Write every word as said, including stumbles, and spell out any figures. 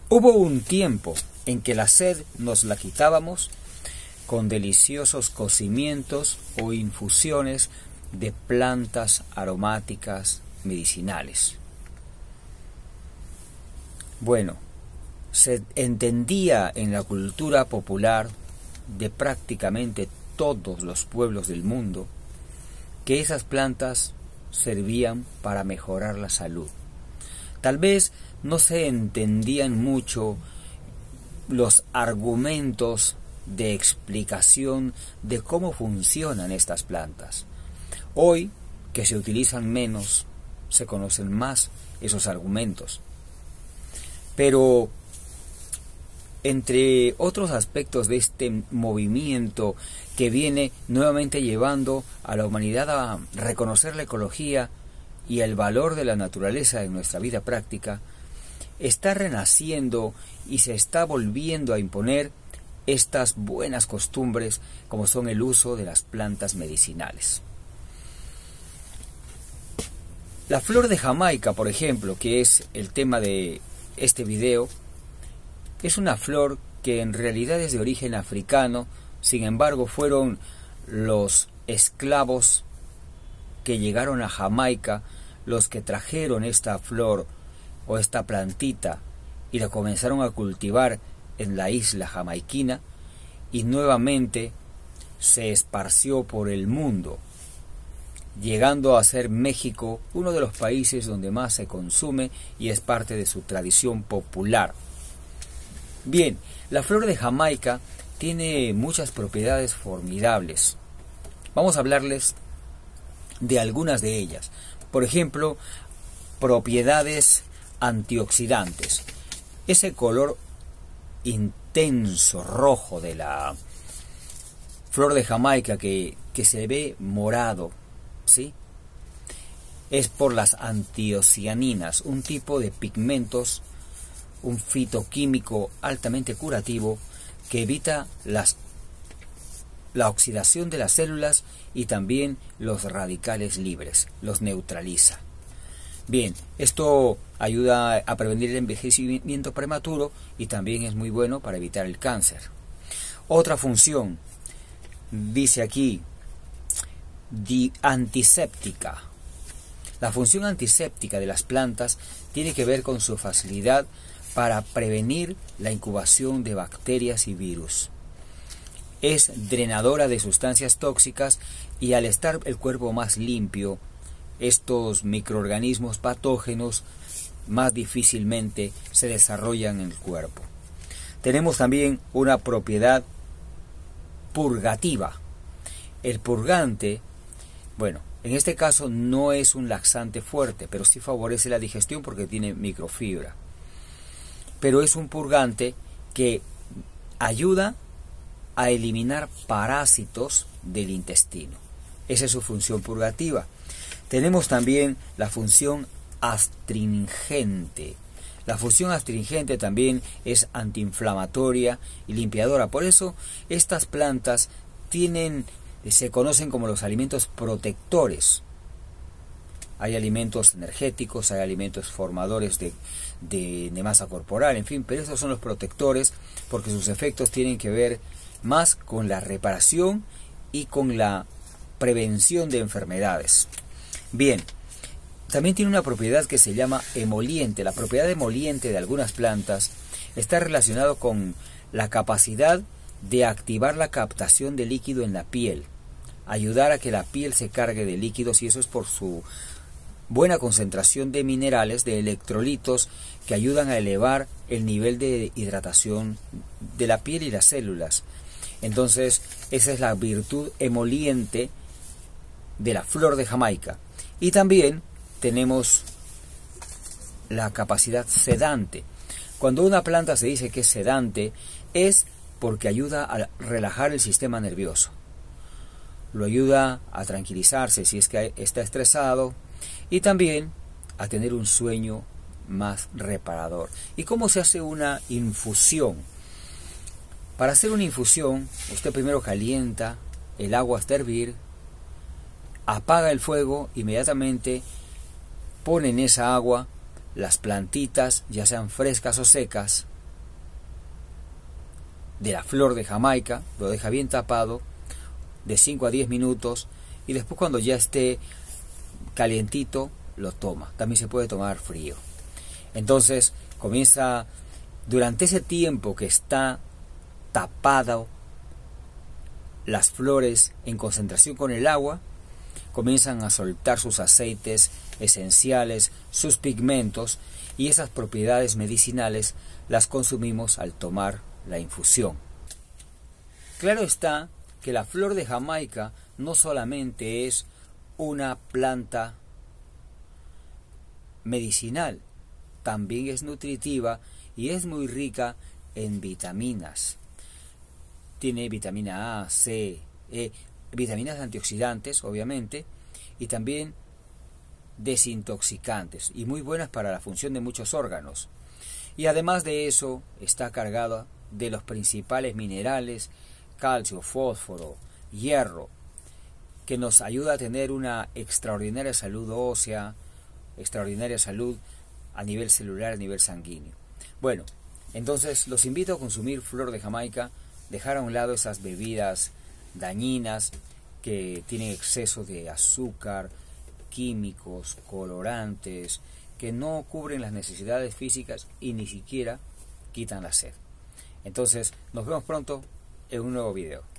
Hubo un tiempo en que la sed nos la quitábamos con deliciosos cocimientos o infusiones de plantas aromáticas medicinales. Bueno, se entendía en la cultura popular de prácticamente todos los pueblos del mundo que esas plantas servían para mejorar la salud. Tal vez no se entendían mucho los argumentos de explicación de cómo funcionan estas plantas. Hoy, que se utilizan menos, se conocen más esos argumentos. Pero, entre otros aspectos de este movimiento que viene nuevamente llevando a la humanidad a reconocer la ecología y el valor de la naturaleza en nuestra vida práctica, está renaciendo y se está volviendo a imponer estas buenas costumbres como son el uso de las plantas medicinales. La flor de Jamaica, por ejemplo, que es el tema de este video, es una flor que en realidad es de origen africano. Sin embargo, fueron los esclavos que llegaron a Jamaica los que trajeron esta flor o esta plantita y la comenzaron a cultivar en la isla jamaiquina, y nuevamente se esparció por el mundo, llegando a ser México uno de los países donde más se consume y es parte de su tradición popular. Bien, la flor de Jamaica tiene muchas propiedades formidables. Vamos a hablarles de algunas de ellas. Por ejemplo, propiedades antioxidantes. Ese color intenso rojo de la flor de Jamaica que, que se ve morado, ¿sí? Es por las antiocianinas, un tipo de pigmentos, un fitoquímico altamente curativo que evita las, la oxidación de las células y también los radicales libres, los neutraliza. Bien, esto ayuda a prevenir el envejecimiento prematuro y también es muy bueno para evitar el cáncer. Otra función, dice aquí, di antiséptica. La función antiséptica de las plantas tiene que ver con su facilidad para prevenir la incubación de bacterias y virus. Es drenadora de sustancias tóxicas y al estar el cuerpo más limpio, estos microorganismos patógenos más difícilmente se desarrollan en el cuerpo. Tenemos también una propiedad purgativa. El purgante, bueno, en este caso no es un laxante fuerte, pero sí favorece la digestión porque tiene microfibra. Pero es un purgante que ayuda a eliminar parásitos del intestino. Esa es su función purgativa. Tenemos también la función astringente. La función astringente también es antiinflamatoria y limpiadora. Por eso estas plantas tienen, se conocen como los alimentos protectores. Hay alimentos energéticos, hay alimentos formadores de, de, de masa corporal, en fin, pero estos son los protectores porque sus efectos tienen que ver más con la reparación y con la prevención de enfermedades. Bien, también tiene una propiedad que se llama emoliente. La propiedad emoliente de algunas plantas está relacionado con la capacidad de activar la captación de líquido en la piel, ayudar a que la piel se cargue de líquidos, y eso es por su buena concentración de minerales, de electrolitos que ayudan a elevar el nivel de hidratación de la piel y las células. Entonces, esa es la virtud emoliente de la flor de Jamaica. Y también tenemos la capacidad sedante. Cuando una planta se dice que es sedante, es porque ayuda a relajar el sistema nervioso. Lo ayuda a tranquilizarse si es que está estresado y también a tener un sueño más reparador. ¿Y cómo se hace una infusión? Para hacer una infusión, usted primero calienta el agua hasta hervir, apaga el fuego, inmediatamente pone en esa agua las plantitas, ya sean frescas o secas, de la flor de Jamaica, lo deja bien tapado de cinco a diez minutos y después cuando ya esté calientito lo toma. También se puede tomar frío. Entonces comienza, durante ese tiempo que está tapado las flores en concentración con el agua, comienzan a soltar sus aceites esenciales, sus pigmentos, y esas propiedades medicinales las consumimos al tomar la infusión. Claro está que la flor de Jamaica no solamente es una planta medicinal, también es nutritiva y es muy rica en vitaminas. Tiene vitamina A, C, E, vitaminas antioxidantes, obviamente, y también desintoxicantes y muy buenas para la función de muchos órganos. Y además de eso, está cargada de los principales minerales, calcio, fósforo, hierro, que nos ayuda a tener una extraordinaria salud ósea, extraordinaria salud a nivel celular, a nivel sanguíneo. Bueno, entonces los invito a consumir flor de Jamaica, dejar a un lado esas bebidas dañinas que tienen exceso de azúcar, químicos, colorantes, que no cubren las necesidades físicas y ni siquiera quitan la sed. Entonces, nos vemos pronto en un nuevo video.